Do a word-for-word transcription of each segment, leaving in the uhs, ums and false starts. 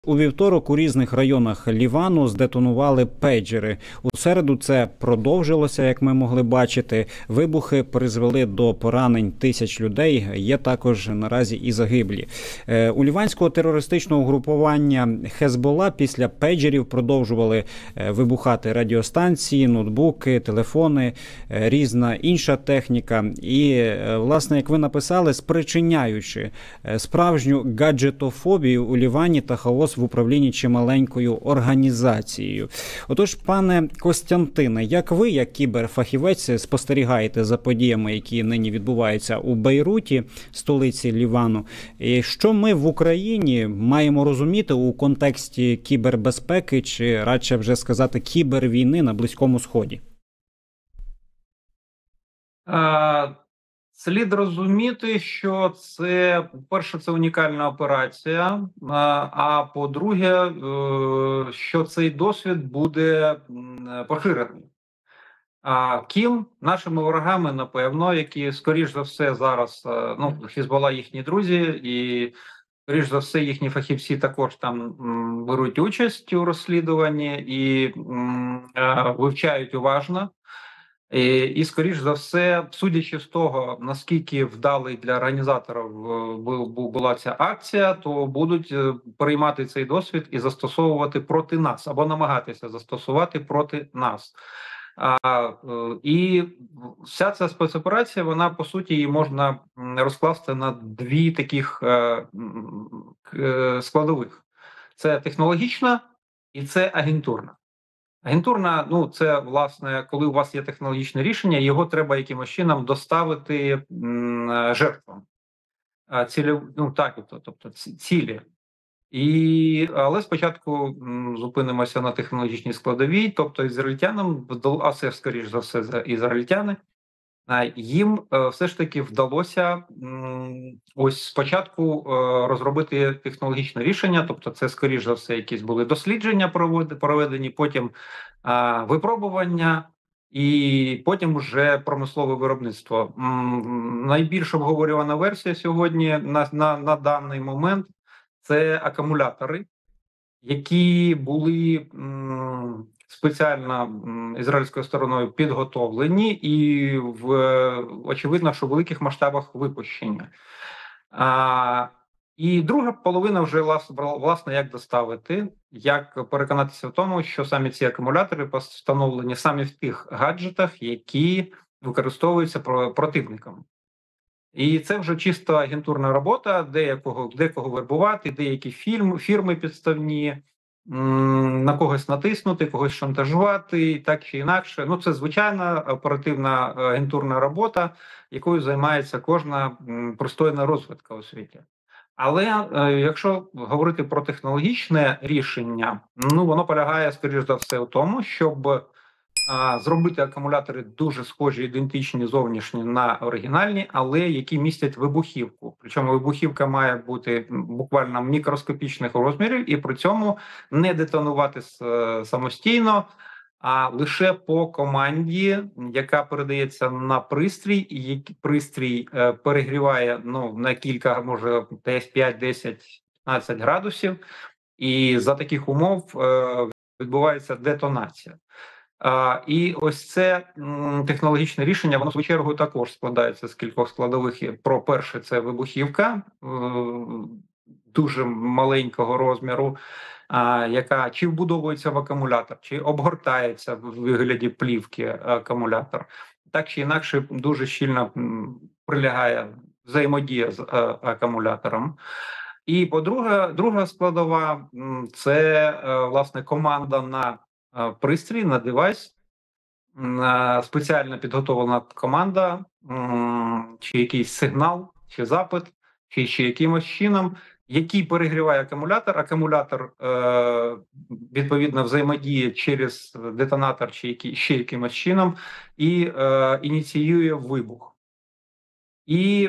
У вівторок у різних районах Лівану здетонували пейджери. У середу це продовжилося, як ми могли бачити. Вибухи призвели до поранень тисяч людей. Є також наразі і загиблі. У ліванського терористичного угрупування Хезбола після пейджерів продовжували вибухати радіостанції, ноутбуки, телефони, різна інша техніка. І, власне, як ви написали, спричиняючи справжню гаджетофобію у Лівані та хаос в управлінні чималенькою організацією. Отож, пане Костянтине, як ви, як кіберфахівець, спостерігаєте за подіями, які нині відбуваються у Бейруті, столиці Лівану, і що ми в Україні маємо розуміти у контексті кібербезпеки, чи радше вже сказати кібервійни на Близькому Сході? А... Слід розуміти, що це, по-перше, це унікальна операція, а по-друге, що цей досвід буде поширений. А ким? Нашими ворогами, напевно, які, скоріш за все, зараз, ну, Хезбола їхні друзі, і, скоріш за все, їхні фахівці також там беруть участь у розслідуванні і вивчають уважно. І, і, скоріш за все, судячи з того, наскільки вдалий для організаторів була ця акція, то будуть переймати цей досвід і застосовувати проти нас, або намагатися застосувати проти нас. А, і вся ця спецоперація, вона, по суті, її можна розкласти на дві таких е, е, складових. Це технологічна і це агентурна. Агентурна, ну, це, власне, коли у вас є технологічне рішення, його треба якимось чином доставити м, жертвам. Цілі, ну, так, тобто цілі. І, але спочатку м, зупинимося на технологічній складовій, тобто ізраїльтянам, а це, скоріш за все, ізраїльтяни, їм все ж таки вдалося ось спочатку розробити технологічне рішення, тобто це, скоріш за все, якісь були дослідження проведені, потім випробування і потім вже промислове виробництво. Найбільш обговорювана версія сьогодні на, на, на даний момент – це акумулятори, які були м, спеціально м, ізраїльською стороною підготовлені і в, очевидно, що в великих масштабах випущення. А, і друга половина вже, власне, як доставити, як переконатися в тому, що самі ці акумулятори встановлені саме в тих гаджетах, які використовуються противником. І це вже чисто агентурна робота, деякого, декого вербувати, деякі фірми, фірми підставні, на когось натиснути, когось шантажувати, так чи інакше. Ну, це звичайна оперативна агентурна робота, якою займається кожна пристойна розвідка у світі. Але е, якщо говорити про технологічне рішення, ну, воно полягає, скоріш за все, у тому, щоб зробити акумулятори дуже схожі, ідентичні зовнішні на оригінальні, але які містять вибухівку. Причому вибухівка має бути буквально мікроскопічних розмірів і при цьому не детонувати самостійно, а лише по команді, яка передається на пристрій, і який пристрій перегріває, ну, на кілька, може, десь п'ять, десять, п'ятнадцять градусів, і за таких умов відбувається детонація. Uh, і ось це м, технологічне рішення, воно в свою чергу також складається з кількох складових. Про перше, це вибухівка е, дуже маленького розміру, а, яка чи вбудовується в акумулятор, чи обгортається в вигляді плівки акумулятор. Так чи інакше дуже щільно м, прилягає взаємодія з а, акумулятором. І по-друге, друга складова м, – це, е, власне, команда на пристрій, на девайс, спеціально підготовлена команда, чи якийсь сигнал, чи запит, чи ще якимось чином, який перегріває акумулятор. Акумулятор, відповідно, взаємодіє через детонатор, чи ще якимось чином, і ініціює вибух. І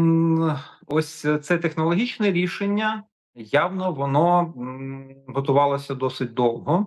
ось це технологічне рішення, явно воно готувалося досить довго.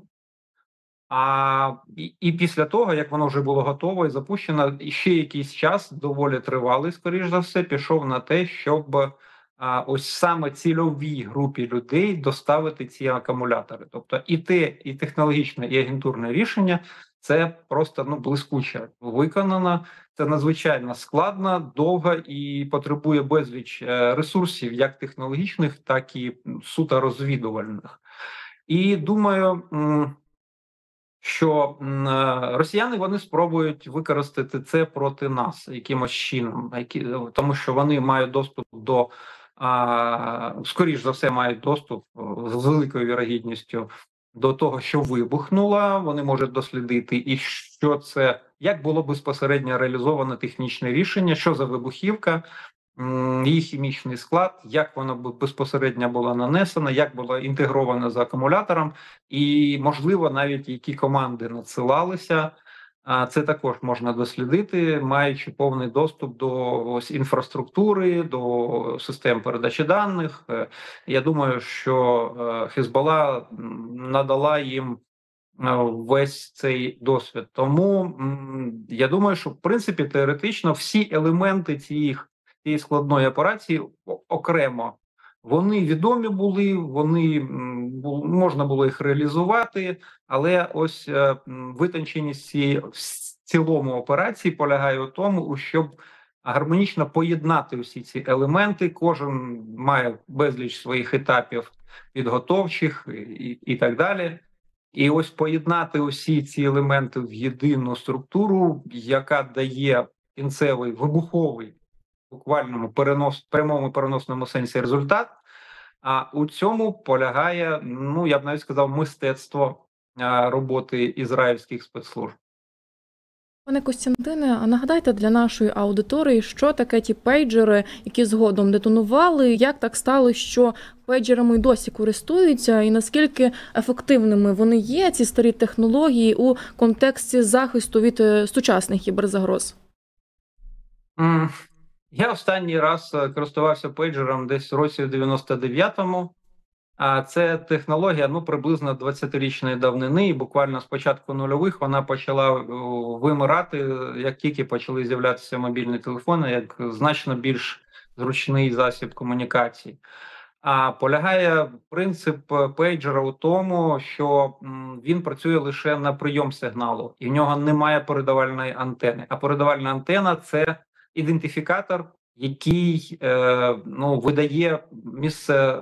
А і, і після того, як воно вже було готове і запущено, ще якийсь час, доволі тривалий, скоріш за все, пішов на те, щоб а ось саме цільовій групі людей доставити ці акумулятори. Тобто і те, і технологічне, і агентурне рішення це просто ну блискуче виконано. Це надзвичайно складно, довго і потребує безліч ресурсів, як технологічних, так і суто розвідувальних. І думаю, що росіяни вони спробують використати це проти нас якимось чином, які, тому що вони мають доступ до, а, скоріш за все, мають доступ з великою вірогідністю до того, що вибухнуло. Вони можуть дослідити, і що це, як було безпосередньо реалізовано технічне рішення, що за вибухівка, її хімічний склад, як воно безпосередньо було нанесено, як було інтегровано з акумулятором, і, можливо, навіть які команди надсилалися. Це також можна дослідити, маючи повний доступ до ось інфраструктури, до систем передачі даних. Я думаю, що Хезболла надала їм весь цей досвід. Тому я думаю, що в принципі теоретично всі елементи цієї цієї складної операції окремо вони відомі були, вони можна було їх реалізувати, але ось витонченість цієї в цілому операції полягає у тому, щоб гармонічно поєднати усі ці елементи. Кожен має безліч своїх етапів підготовчих і, і так далі. І ось поєднати усі ці елементи в єдину структуру, яка дає кінцевий вибуховий, буквальному перенос, прямому переносному сенсі результат. А у цьому полягає, ну я б навіть сказав, мистецтво роботи ізраїльських спецслужб. Пане Костянтине, а нагадайте для нашої аудиторії, що таке ті пейджери, які згодом детонували, як так стало, що пейджерами й досі користуються, і наскільки ефективними вони є, ці старі технології, у контексті захисту від сучасних кіберзагроз? Mm. Я останній раз користувався пейджером десь в році дев'яносто дев'ятому, а це технологія ну приблизно двадцятирічної давнини, і буквально з початку нульових вона почала вимирати, як тільки почали з'являтися мобільні телефони, як значно більш зручний засіб комунікації. А полягає принцип пейджера у тому, що він працює лише на прийом сигналу, і в нього немає передавальної антени. А передавальна антена – це ідентифікатор, який е, ну, видає місце е,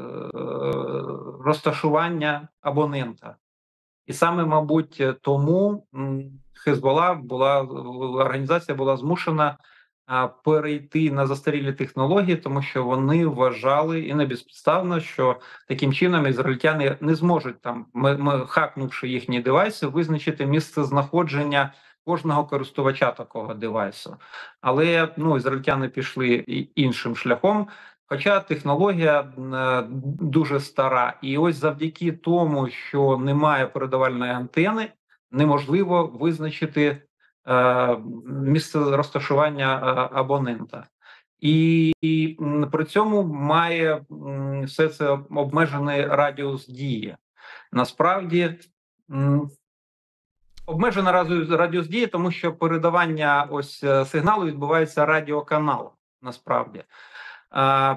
розташування абонента. І саме, мабуть, тому Хезболла була, організація була змушена а, перейти на застарілі технології, тому що вони вважали, і не безпідставно, що таким чином ізраїльтяни не зможуть, там, ми, ми, хакнувши їхні девайси, визначити місце знаходження кожного користувача такого девайсу. Але ну, ізраїльтяни пішли іншим шляхом, хоча технологія е, дуже стара. І ось завдяки тому, що немає передавальної антени, неможливо визначити е, місце розташування е, абонента. І, і при цьому має м, все це обмежений радіус дії. Насправді, м, обмежена радіус дії, тому що передавання ось сигналу відбувається радіоканалом, насправді. А,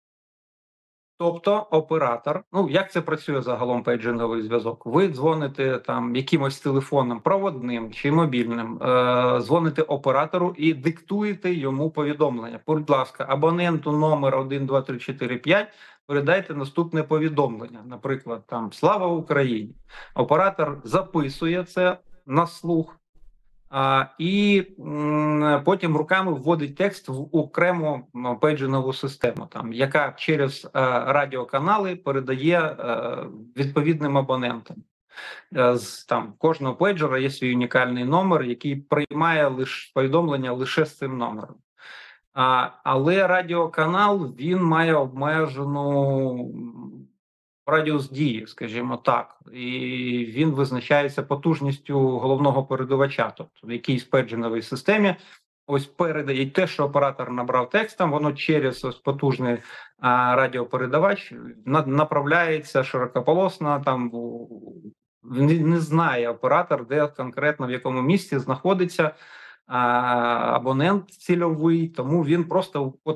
тобто оператор, ну як це працює загалом пейджинговий зв'язок? Ви дзвоните там якимось телефоном проводним чи мобільним, е, дзвоните оператору і диктуєте йому повідомлення. Будь ласка, абоненту номер один, два, три, чотири, п'ять передайте наступне повідомлення, наприклад, там «Слава Україні». Оператор записує це на слух, а, і м, потім руками вводить текст в окрему пейджингову систему, там, яка через а, радіоканали передає а, відповідним абонентам. А, з там кожного пейджера є свій унікальний номер, який приймає лише повідомлення лише з цим номером. А, але радіоканал, він має обмежену радіус дії, скажімо так, і він визначається потужністю головного передавача, тобто в якійсь пейджинговій системі ось передає те, що оператор набрав текстом, воно через ось потужний а, радіопередавач на, направляється широкополосно, там не, не знає оператор, де конкретно в якому місці знаходиться а, абонент цільовий, тому він просто от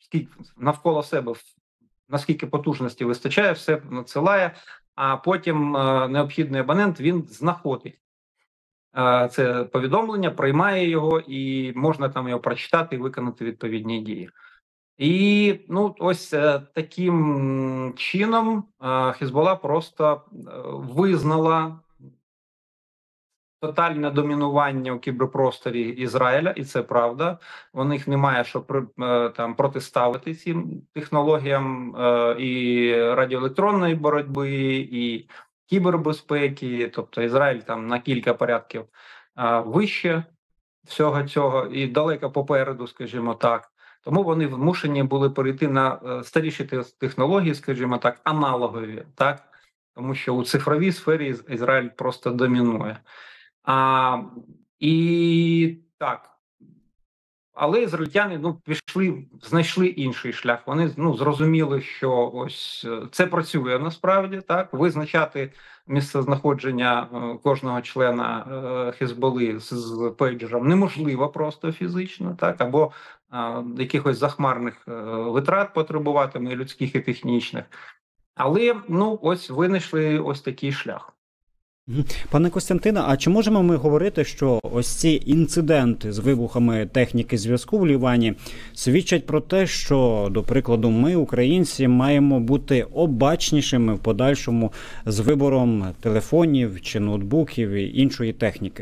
навколо себе наскільки потужності вистачає, все надсилає, а потім е, необхідний абонент він знаходить е, це повідомлення, приймає його і можна там його прочитати і виконати відповідні дії. І ну ось е, таким чином е, Хезболла просто е, визнала тотальне домінування у кіберпросторі Ізраїля, і це правда. У них немає що там протиставити цим технологіям е, і радіоелектронної боротьби, і кібербезпеки. Тобто Ізраїль там на кілька порядків е, вище всього цього і далеко попереду, скажімо так. Тому вони вимушені були перейти на е, старіші технології, скажімо так, аналогові, так, тому що у цифровій сфері Ізраїль просто домінує. А, і так, але ізраїльтяни ну, пішли, знайшли інший шлях. Вони ну, зрозуміли, що ось це працює насправді, так, визначати місцезнаходження кожного члена е, Хезболли з, з пейджером неможливо просто фізично, так, або е, якихось захмарних е, витрат потребуватиме, людських і технічних. Але ну, ось винайшли ось такий шлях. Пане Костянтине, а чи можемо ми говорити, що ось ці інциденти з вибухами техніки зв'язку в Лівані свідчать про те, що, до прикладу, ми, українці, маємо бути обачнішими в подальшому з вибором телефонів чи ноутбуків і іншої техніки?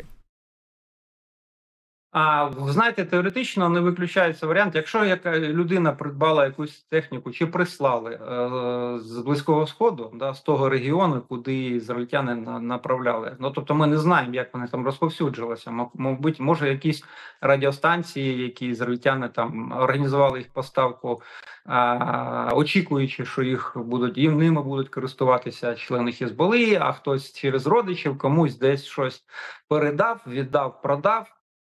А ви знаєте, теоретично не виключається варіант, якщо яка людина придбала якусь техніку чи прислали е, з Близького Сходу, да, з того регіону, куди ізраїльтяни на, направляли. Ну тобто ми не знаємо, як вони там розповсюджилися. Мабуть, може якісь радіостанції, які ізраїльтяни там організували їх поставку, е, очікуючи, що їх будуть їм ними будуть користуватися члени Хезболли, а хтось через родичів комусь десь щось передав, віддав, продав.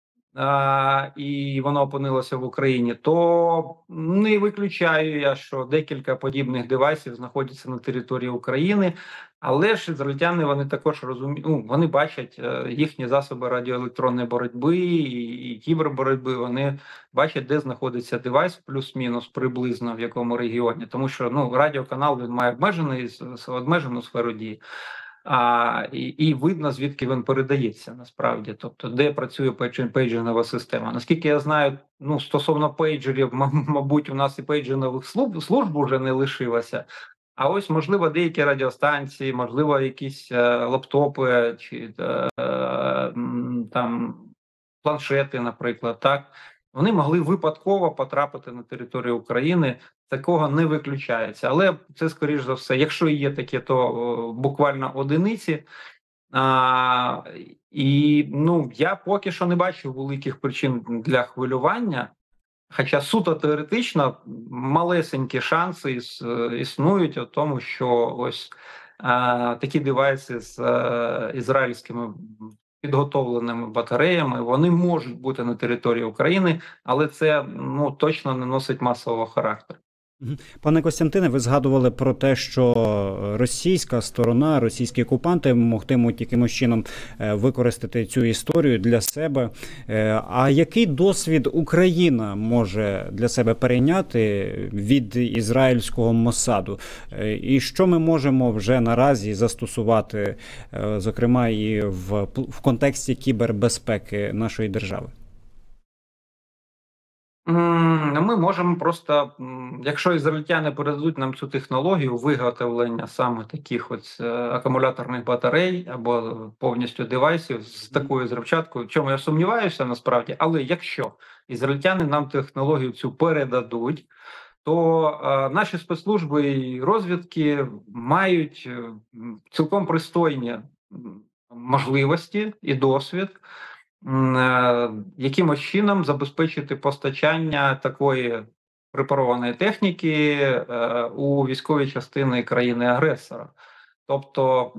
А, і воно опинилося в Україні, то не виключаю я, що декілька подібних девайсів знаходяться на території України, але ж ізраїльтяни вони також розуміють, ну, вони бачать їхні засоби радіоелектронної боротьби і, і кіберборотьби, вони бачать, де знаходиться девайс плюс-мінус приблизно в якому регіоні, тому що ну, радіоканал він має обмежений, обмежену сферу дії. А, і, і видно, звідки він передається насправді, тобто де працює пейджингова система. Наскільки я знаю, ну стосовно пейджерів, мабуть, у нас і пейджингових служб, служб вже не лишилося. А ось, можливо, деякі радіостанції, можливо, якісь е, лаптопи чи е, там планшети, наприклад, так. Вони могли випадково потрапити на територію України, такого не виключається. Але це, скоріш за все, якщо і є таке, то о, буквально одиниці. А, і ну, я поки що не бачу великих причин для хвилювання, хоча суто теоретично малесенькі шанси іс, існують у тому, що ось а, такі девайси з а, ізраїльськими підготовленими батареями, вони можуть бути на території України, але це ну, точно не носить масового характеру. Пане Костянтине, ви згадували про те, що російська сторона, російські окупанти могтимуть якимось чином використати цю історію для себе. А який досвід Україна може для себе перейняти від ізраїльського Моссаду? І що ми можемо вже наразі застосувати, зокрема і в, в контексті кібербезпеки нашої держави? Ми можемо просто, якщо ізраїльтяни передадуть нам цю технологію виготовлення саме таких ось акумуляторних батарей або повністю девайсів з такою зрівчаткою, в чому я сумніваюся насправді, але якщо ізраїльтяни нам технологію цю передадуть, то е, наші спецслужби і розвідки мають цілком пристойні можливості і досвід якимось чином забезпечити постачання такої препарованої техніки е, у військові частини країни-агресора. Тобто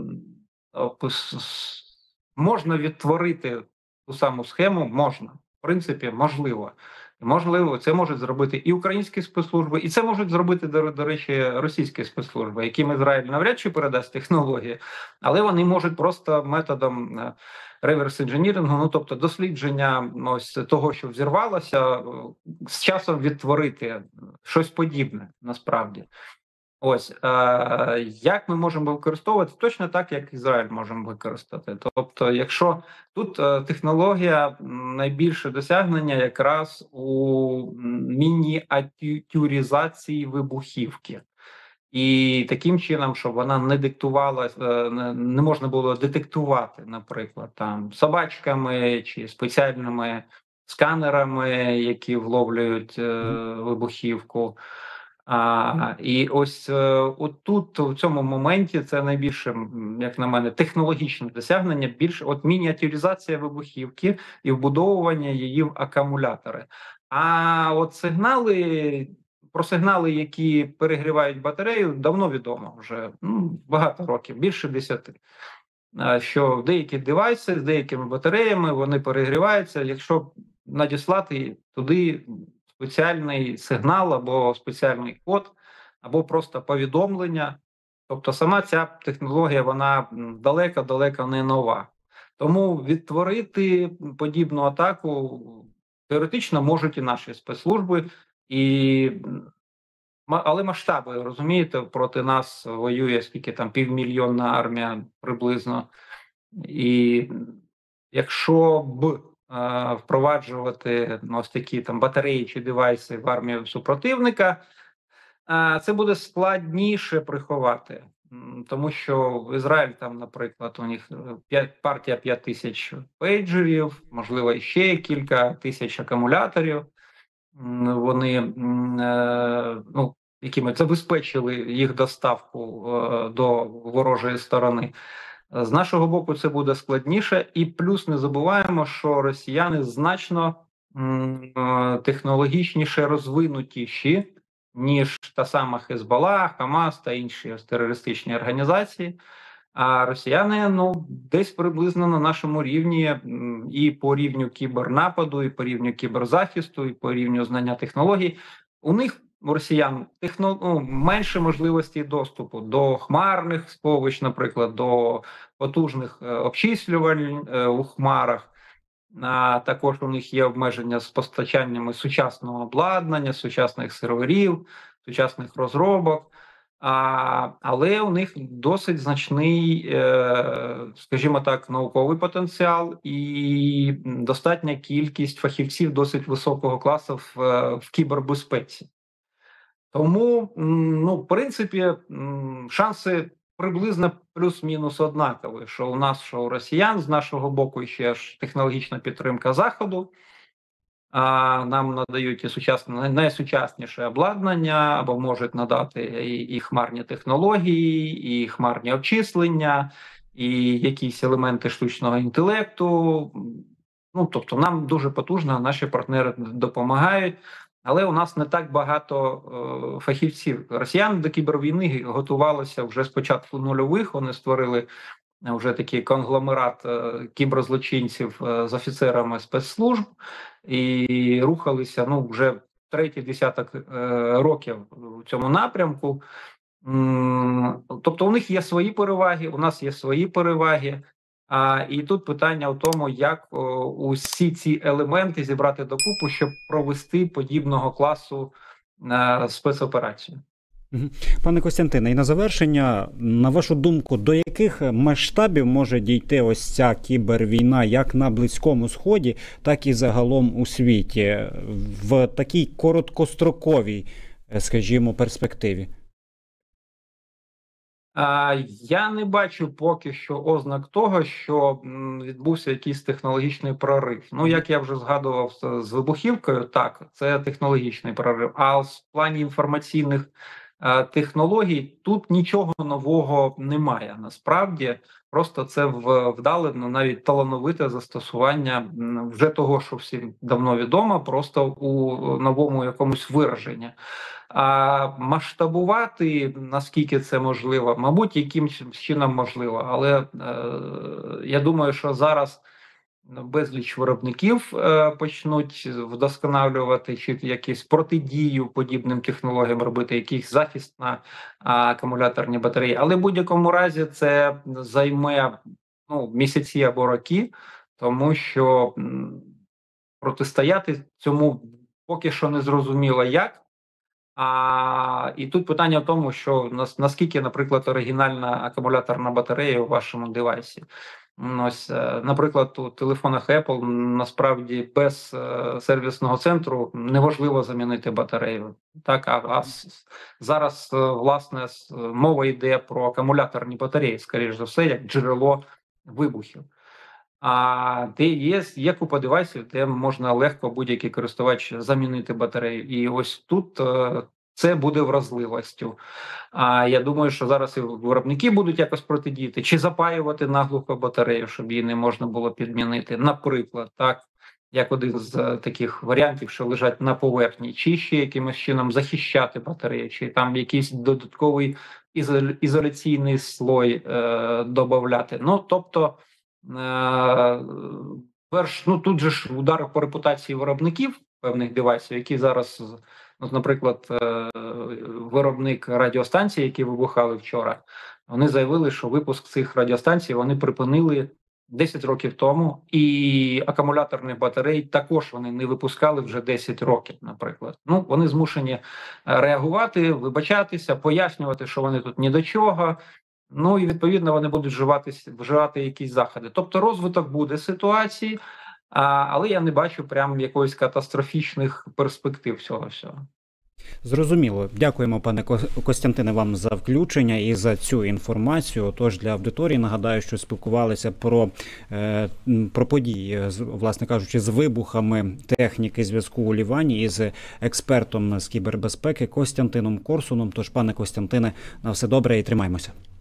можна відтворити ту саму схему, можна, в принципі, можливо. Можливо, це можуть зробити і українські спецслужби, і це можуть зробити, до, до речі, російські спецслужби, яким Ізраїль навряд чи передасть технології, але вони можуть просто методом реверс інженірингу, ну тобто дослідження ось того, що взірвалося, з часом відтворити щось подібне насправді. Ось е, як ми можемо використовувати точно так, як Ізраїль можемо використати. Тобто, якщо тут е, технологія найбільше досягнення якраз у мініатюризації вибухівки. І таким чином, щоб вона не диктувала, не можна було детектувати, наприклад, там собачками чи спеціальними сканерами, які вловлюють е, вибухівку. А, І ось отут, в цьому моменті, це найбільше, як на мене, технологічне досягнення, більше от мініатюризація вибухівки і вбудовування її в акумулятори. А от сигнали, про сигнали, які перегрівають батарею, давно відомо вже, ну, багато років, більше десяти. Що деякі девайси з деякими батареями, вони перегріваються, якщо надіслати туди спеціальний сигнал або спеціальний код, або просто повідомлення. Тобто сама ця технологія, вона далеко-далеко не нова. Тому відтворити подібну атаку теоретично можуть і наші спецслужби, і... але масштаби, розумієте, проти нас воює скільки там півмільйонна армія приблизно. І якщо б впроваджувати ну, ось такі там батареї чи девайси в армію супротивника, це буде складніше приховати. Тому що Ізраїль там, наприклад, у них партія п'ять тисяч пейджерів, можливо, ще кілька тисяч акумуляторів. Вони, ну, якими забезпечили їх доставку до ворожої сторони. З нашого боку це буде складніше, і плюс не забуваємо, що росіяни значно технологічніше розвинутіші, ніж та сама Хезболла, Хамас та інші терористичні організації. А росіяни, ну, десь приблизно на нашому рівні і по рівню кібернападу, і по рівню кіберзахисту, і по рівню знання технологій. У них, у росіян, техно, ну, менше можливості доступу до хмарних сховищ, наприклад, до потужних обчислювань у хмарах. А також у них є обмеження з постачаннями сучасного обладнання, сучасних серверів, сучасних розробок. А, але у них досить значний, е, скажімо так, науковий потенціал і достатня кількість фахівців досить високого класу в, в кібербезпеці. Тому, ну, в принципі, шанси приблизно плюс-мінус однакові, що у нас, що у росіян, з нашого боку ще ж технологічна підтримка Заходу. А нам надають і сучасне, найсучасніше обладнання, або можуть надати і, і хмарні технології, і хмарні обчислення, і якісь елементи штучного інтелекту. Ну, тобто нам дуже потужно наші партнери допомагають, але у нас не так багато е, фахівців. Росіяни до кібервійни готувалися вже з початку нульових, вони створили вже такий конгломерат е, кіберзлочинців е, з офіцерами спецслужб, і рухалися, ну, вже третій десяток е, років у цьому напрямку. М, тобто у них є свої переваги, у нас є свої переваги. А, і тут питання в тому, як о, усі ці елементи зібрати докупу, щоб провести подібного класу е, спецоперацію. Пане Костянтине, і на завершення, на вашу думку, до яких масштабів може дійти ось ця кібервійна як на Близькому Сході, так і загалом у світі, в такій короткостроковій, скажімо, перспективі? Я не бачу поки що ознак того, що відбувся якийсь технологічний прорив. Ну, як я вже згадував з вибухівкою, так, це технологічний прорив. А в плані інформаційних технологій тут нічого нового немає. Насправді, просто це вдалено, навіть талановите застосування вже того, що всім давно відомо, просто у новому якомусь вираженні. А масштабувати, наскільки це можливо, мабуть, яким чином можливо, але е, я думаю, що зараз безліч виробників е, почнуть вдосконалювати чи якісь протидію подібним технологіям робити, якийсь захист на а, акумуляторні батареї. Але в будь-якому разі це займе ну, місяці або роки, тому що протистояти цьому поки що не зрозуміло як. А, і тут питання в тому, що наскільки, наприклад, оригінальна акумуляторна батарея у вашому девайсі. Ось, наприклад, у телефонах Apple насправді без е, сервісного центру неможливо замінити батарею. Так, а, а зараз, власне, мова йде про акумуляторні батареї, скоріш за все, як джерело вибухів. А де є, є купа девайсів, де можна легко будь-який користувач замінити батарею. І ось тут е, це буде вразливістю. А я думаю, що зараз і виробники будуть якось протидіяти, чи запаювати наглухо батарею, щоб її не можна було підмінити. Наприклад, так, як один з таких варіантів, що лежать на поверхні, чи ще якимось чином захищати батарею, чи там якийсь додатковий ізоляційний слой е, додати. Ну, тобто, е, перш, ну тут же ж удар по репутації виробників певних девайсів, які зараз, ну, наприклад, е, виробник радіостанцій, які вибухали вчора, вони заявили, що випуск цих радіостанцій вони припинили десять років тому, і акумуляторних батарей також вони не випускали вже десять років, наприклад. Ну, вони змушені реагувати, вибачатися, пояснювати, що вони тут ні до чого. Ну і відповідно вони будуть вживати, вживати якісь заходи. Тобто розвиток буде ситуації, а, але я не бачу прям якоїсь катастрофічних перспектив цього всього. Зрозуміло. Дякуємо, пане Костянтине, вам за включення і за цю інформацію. Тож для аудиторії нагадаю, що спілкувалися про, е, про події, власне кажучи, з вибухами техніки зв'язку у Лівані із експертом з кібербезпеки Костянтином Корсуном. Тож, пане Костянтине, на все добре і тримаймося.